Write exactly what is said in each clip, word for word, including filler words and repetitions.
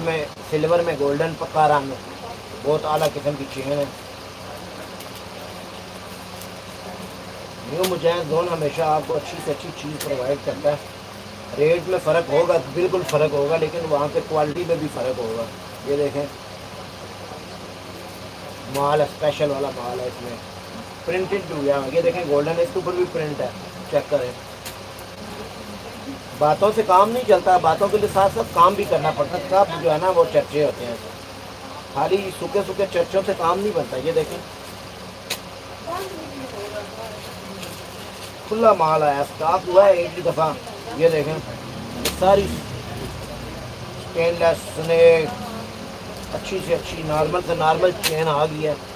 में सिल्वर में गोल्डन पक्का रंग, बहुत आला किस्म की चेन है। न्यू मुजाहिद जोन हमेशा आपको अच्छी से अच्छी चीज़ प्रोवाइड करता है। रेट में फ़र्क होगा, बिल्कुल फ़र्क होगा, लेकिन वहाँ पे क्वालिटी में भी फ़र्क होगा। ये देखें माल स्पेशल वाला माल है, इसमें प्रिंटेड भी हुआ है। ये देखें गोल्डन है, इसके ऊपर भी प्रिंट है, चेक करें। बातों से काम नहीं चलता, बातों के लिए साथ साथ काम भी करना पड़ता है। सब जो है ना वो चर्चे होते हैं, खाली सूखे सूखे चर्चों से काम नहीं बनता। ये देखें खुला माल आया, स्टॉक हुआ है एक ही दफ़ा। ये देखें सारी स्टेनलेस स्नेक अच्छी से अच्छी नॉर्मल से नॉर्मल चेन आ गई है।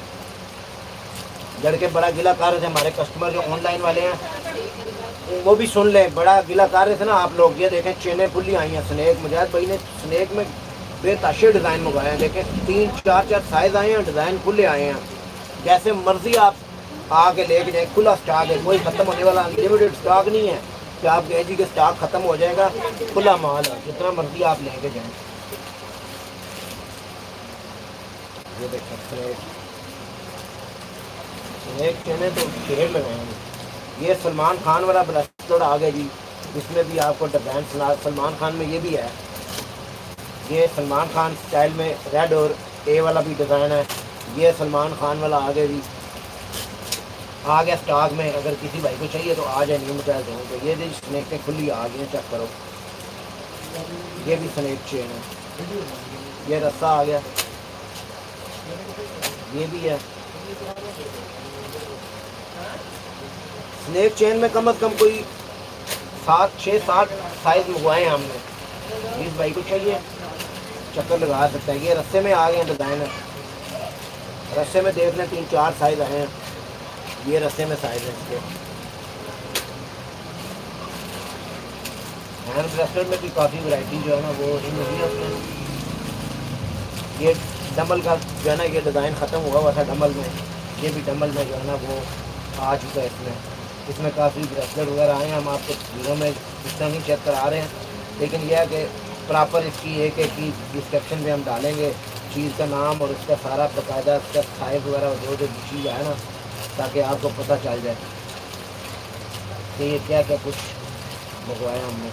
लड़के बड़ा गिला कर रहे थे हमारे कस्टमर जो ऑनलाइन वाले हैं, वो भी सुन लें, बड़ा गिला कर रहे थे ना आप लोग। ये देखें चेनें फुल्ली आई हैं। स्नेक मुजाहिद भाई ने स्नेक में बेताशे डिज़ाइन मंगवाए हैं। देखें तीन चार चार साइज आए हैं, डिज़ाइन खुले आए हैं। जैसे मर्जी आप आके लेके जाए, खुला स्टॉक है, कोई ख़त्म होने वाला अनलिमिटेड स्टॉक नहीं है कि आप कहें जी के स्टॉक ख़त्म हो जाएगा। खुला माल है, जितना मर्जी आप लेके जाएँ। ये देखें स्नेक चेनें तो ढेर लगाएंगे। ये सलमान खान वाला ब्रेसलेट आ गया जी, इसमें भी आपको डिज़ाइन सलमान खान में ये भी है। ये सलमान खान स्टाइल में रेड और ए वाला भी डिज़ाइन है। ये सलमान खान वाला आगे भी आ गया स्टॉक में, अगर किसी भाई को चाहिए तो आ जाए न्यू मुजाहिद जोन पे। ये जी स्नेक पे खुली आ गई है, चेक करो। ये भी स्नेक चेन है, ये रस्सा आ गया, ये भी है। स्नेक चेन में कम अज़ कम कोई सात छः सात साइज़ मंगवाए हैं हमने। जिस भाई को चाहिए चक्कर लगा सकता है। ये रस्से में आ गए हैं डिज़ाइन, रस्से में देख लें तीन चार साइज़ आए हैं। ये रस्से में साइज़ है इसके। हैंड ब्रेसलेट में भी काफ़ी वैरायटी जो है ना वो इन हुई है उसमें। ये डम्बल का जो है ना ये डिज़ाइन ख़त्म हुआ हुआ था डम्बल में, ये भी डम्बल में जो है ना वो आ चुका है। इसमें इसमें काफ़ी ब्रेसलेट वगैरह आए हैं, हम आपको वीडियो में इस तरह ही चेक करा रहे हैं। लेकिन यह है कि प्रॉपर इसकी एक एक की डिस्क्रिप्शन में हम डालेंगे चीज़ का नाम और उसका सारा बाकायदा उसका साइज वगैरह जो जो चीज़ है ना, ताकि आपको पता चल जाए कि ये क्या क्या कुछ मंगवाया हमने।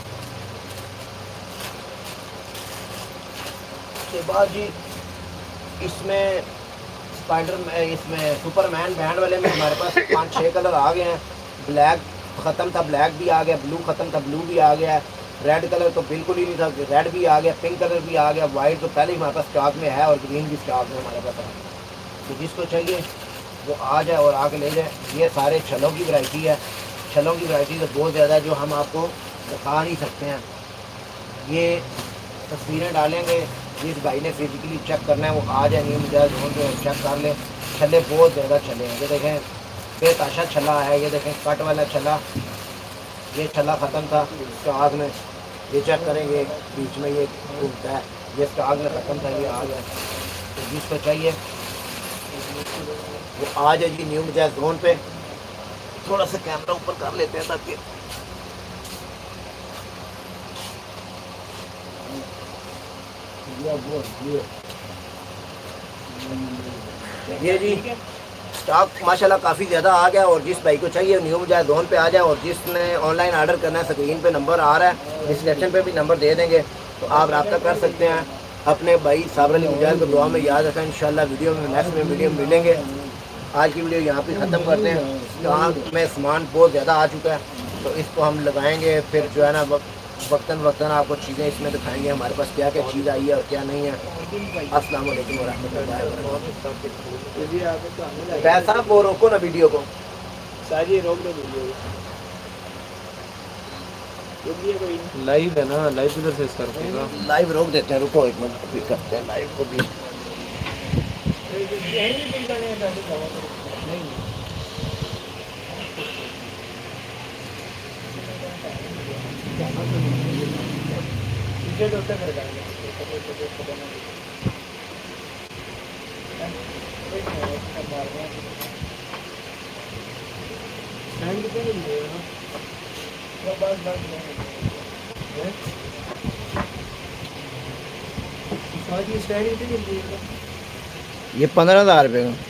उसके बाद जी इसमें स्पाइडर इसमें सुपरमैन बैंड वाले में हमारे पास पाँच छः कलर आ गए हैं। ब्लैक ख़त्म था, ब्लैक भी आ गया, ब्लू ख़त्म था, ब्लू भी आ गया, रेड कलर तो बिल्कुल ही नहीं था, रेड भी आ गया, पिंक कलर भी आ गया, वाइट तो पहले ही हमारे पास स्टॉक में है और ग्रीन भी स्टॉक में हमारे पास है। तो जिसको चाहिए वो आ जाए और आके ले जाए। ये सारे छलों की वैरायटी है। छलों की वैरायटी तो बहुत ज़्यादा जो हम आपको दिखा नहीं सकते हैं। ये तस्वीरें डालेंगे, जिस भाई ने फिजिकली चेक करना है वो आ जाए न्यू मुजाहिद जोन पे चेक कर ले। छल्ले बहुत ज़्यादा छल्ले हैं। ये देखें बेताशा छल्ला है, ये देखें कट वाला छल्ला, ये छल्ला ख़त्म था स्टॉक में। ये चेक करें, ये बीच में ये घूमता है, ये स्टॉक में ख़त्म था, ये आ गया। तो जिसको चाहिए वो आ जाए जी न्यू मुजाहिद जोन पे। थोड़ा सा कैमरा ऊपर कर लेते हैं ताकि ये जी स्टॉक माशाल्लाह काफ़ी ज़्यादा आ गया। और जिस भाई को चाहिए न्यू मुजाहिद जोन पे आ जाए। और जिसने ऑनलाइन ऑर्डर करना है स्क्रीन पे नंबर आ रहा है, डिस्क्रिप्शन पे भी नंबर दे देंगे, तो आप रब्ता कर सकते हैं। अपने भाई साबर अली मुजाहिद को दुआ में याद रखें। इंशाल्लाह वीडियो में नेक्स्ट में वीडियो में मिलेंगे। आज की वीडियो यहाँ पे ख़त्म करते हैं। स्टॉक में सामान बहुत ज़्यादा आ चुका है, तो इसको हम लगाएंगे, फिर जो है ना वक्तन वक्तन आपको चीज़ें इसमें दिखाएंगे हमारे पास क्या क्या चीज़ आई है और क्या नहीं है। अस्सलाम वालेकुम वरहमतुल्लाहि वबरकातुहू। पैसा वो रोको ना वीडियो को, साजी रोक दो वीडियो को। लाइव है ना, लाइव इधर से करते हैं। लाइव रोक देते हैं, रुको एक मिनट अभी करते हैं लाइव को भी। ये पंद्रह हज़ार रुपये का